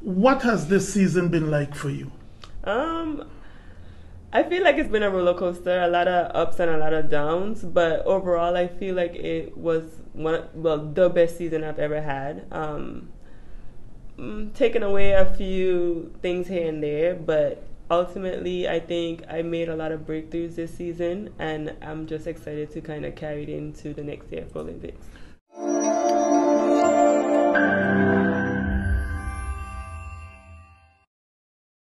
What has this season been like for you? Um, I feel like it's been a roller coaster, a lot of ups and a lot of downs, but overall, I feel like it was the best season I've ever had. Taking away a few things here and there, but ultimately, I think I made a lot of breakthroughs this season, and I'm just excited to kind of carry it into the next year for Olympics.